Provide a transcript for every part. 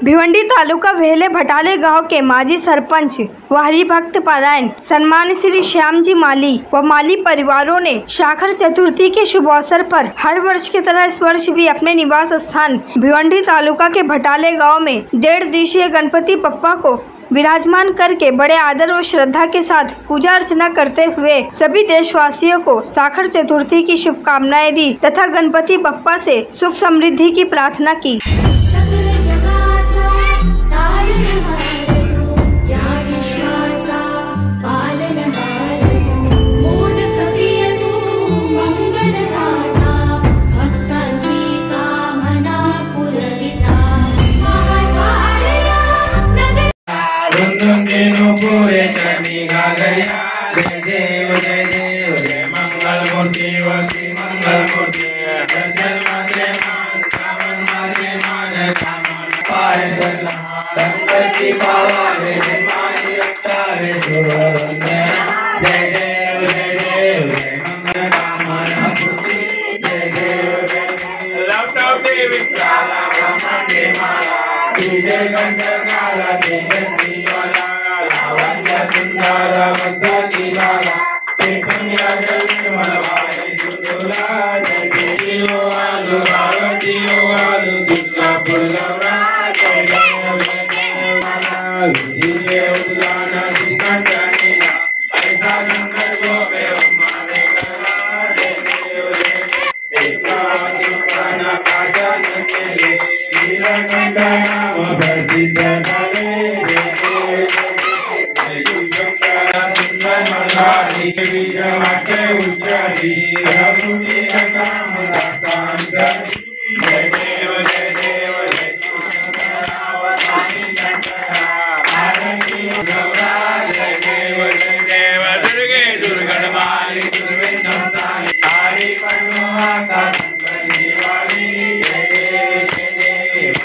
भिवंडी तालुका वेहले भटाले गांव के माजी सरपंच व हरिभक्त पारायण सम्मान श्री श्याम जी माली व माली परिवारों ने शाखर चतुर्थी के शुभ अवसर पर हर वर्ष की तरह इस वर्ष भी अपने निवास स्थान भिवंडी तालुका के भटाले गांव में 1.5 दिवसीय गणपति बप्पा को विराजमान करके बड़े आदर और श्रद्धा के साथ पूजा अर्चना करते हुए सभी देशवासियों को शाखर चतुर्थी की शुभकामनाएं दी तथा गणपति बप्पा से सुख समृद्धि की प्रार्थना की। जय देव जय मंगल मूर्ति वसी मंगल मूर्ति गणपति बाबा रे मानी अवतारे जय देव जय मंगल कामना पूर्ति जय देव लवता देवी काला ब्रह्मांडे माला जय गंधकाला जय गंधीवाला लावण्य सुंदर भक्ति वाला ते कन्या जल मनवाए सुतुला जय देव आलू भारती आलू दुर्गा पुलवा जय देव दिले उदाना सिकंदनीला ऐसा शंकर को में माने कला जय देव एका सुखाना काजन केले नीलकंठ नाम प्रसिद्ध झाले बीज वाटे उच्चारी रघुनी काम दासांतरी जय देव जय स्वामी शंकरा आरती गौरा जय देव दुर्गे दुर्गणमाली दुर्वे संसारी हरि पद्मवाता संकली वाली जय देव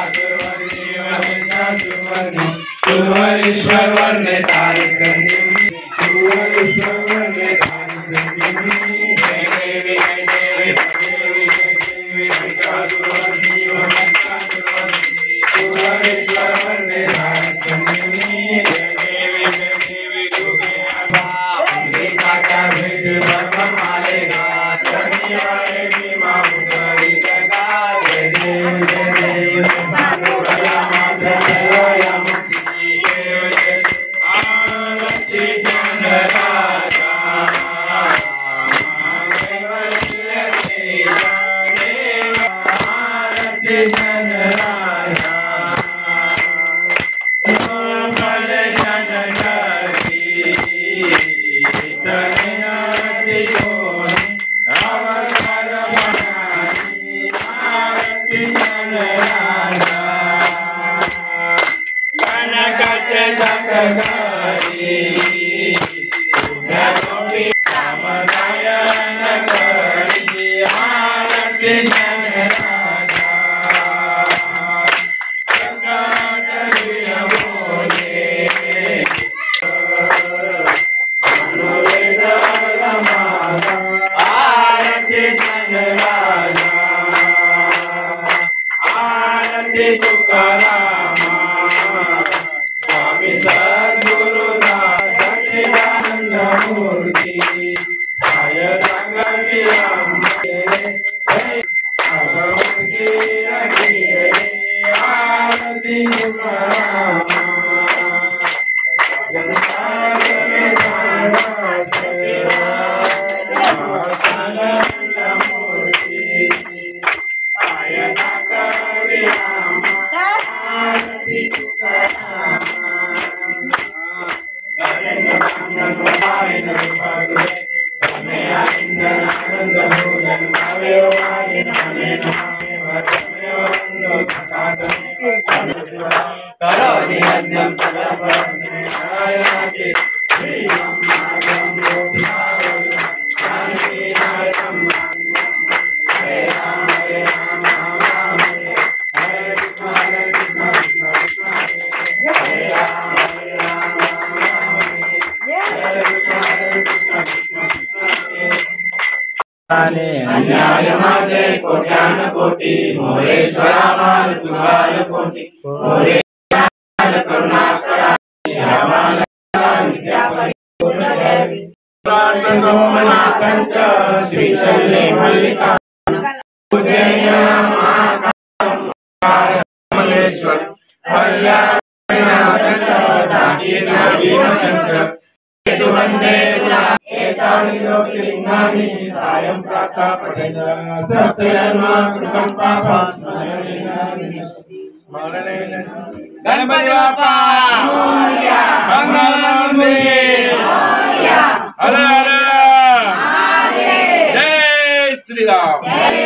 महिषासुरवर्णी सुरवरीश्वर वर्णे तारिक अन्याय माझे कोट्यान कोटी मोरेश्वरा माल तुगाल कोटी मोरे करुणा करा सोमनाथंच श्रीशैले मल्लिका मल्लेश्वर वंदे एतानि ज्योतिर्लिंगानि सायं प्रातः पठेत् सप्तजन्म कृतं पापं स्मरणेन गणपति बाप्पा मोरया मंगलमूर्ते मोरया हर हर महादेव जय श्री राम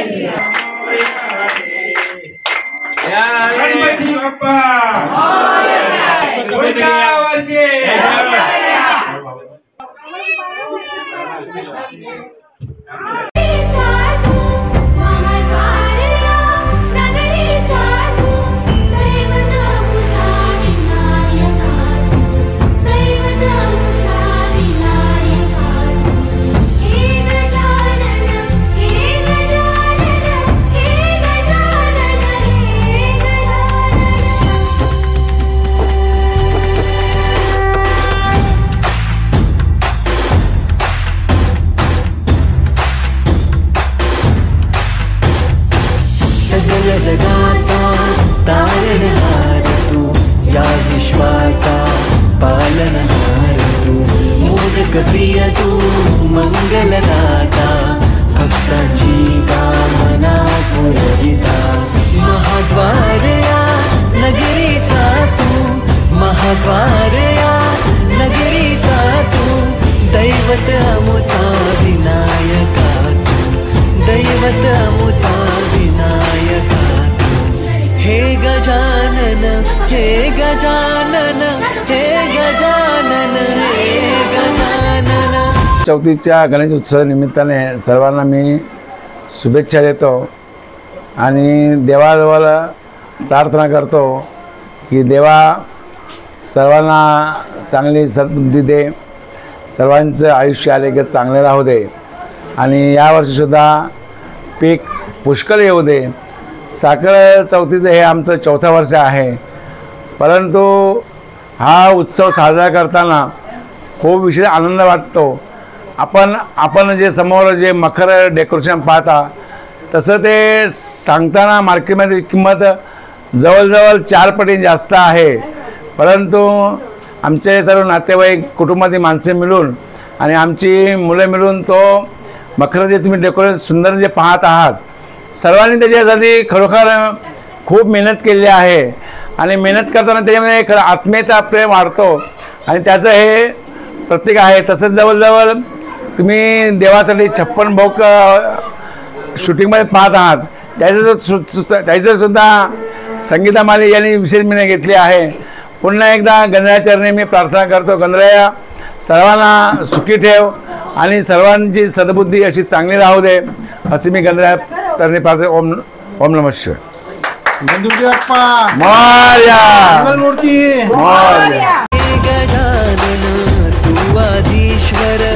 गणपति बाप्पा मोरया पुढच्या वर्षी जगाचा तारणहार तू या विश्वाचा पालनहार तू मोदक प्रिय तू मंगलदाता भक्तांची कामना पुरविता महाद्वार या नगरीचा तू महाद्वार या नगरीचा तू दैवत अमुचा विनायका तू दैवत अमुचा विनायका हे गजानन हे गजानन हे गजानन हे गजानन। चौथीच्या गणेश उत्सव निमित्ताने सर्वांना मी शुभेच्छा देतो आणि देवाजवळ प्रार्थना करतो की देवा सर्वांना चांगली सद्बुद्धी दे, सर्वांचं आयुष्य आरोग्य चांगले राहू दे आणि यावर्षीसुद्धा पीक पुष्कळ येऊ दे। साखर चौथीचं हे आमचं 4थं वर्ष आहे, परंतु हा उत्सव साजरा करताना खूप विशेष आनंद वाटतो। आपण जे समोर जे मखर डेकोरेशन पाहता तसं ते सांगताना मार्केटमध्ये किंमत जवळजवळ 4 पटी जास्त आहे, परंतु आमचे सर्व नातेवाईक कुटुंबातील माणसे मिळून आणि आमची मुलं मिळून तो मखर जे तुम्ही डेकोरेशन सुंदर जे पाहत आहात सर्वांनी त्याच्यासाठी खरोखर खूप मेहनत केली आहे आणि मेहनत करताना त्याच्यामध्ये खरं आत्मीयता प्रेम वाढतो आणि त्याचं हे प्रतीक आहे। तसंच जवळजवळ तुम्ही देवासाठी 56 भोग शूटिंगमध्ये पाहत आहात, त्याचं सुद्धा संगीता माली यांनी विशेष मेहनत घेतली आहे। पुन्हा एकदा गणरायाचरणी मी प्रार्थना करतो, गणराया सर्वांना सुखी ठेव आणि सर्वांची सद्बुद्धी अशी चांगली राहू दे अशी मी गणरायाचरणी प्रार्थना। ओम नमः शिवाय। गणपती बाप्पा मोरया मंगलमूर्ती मोरया। गजानन तू आधीश्वर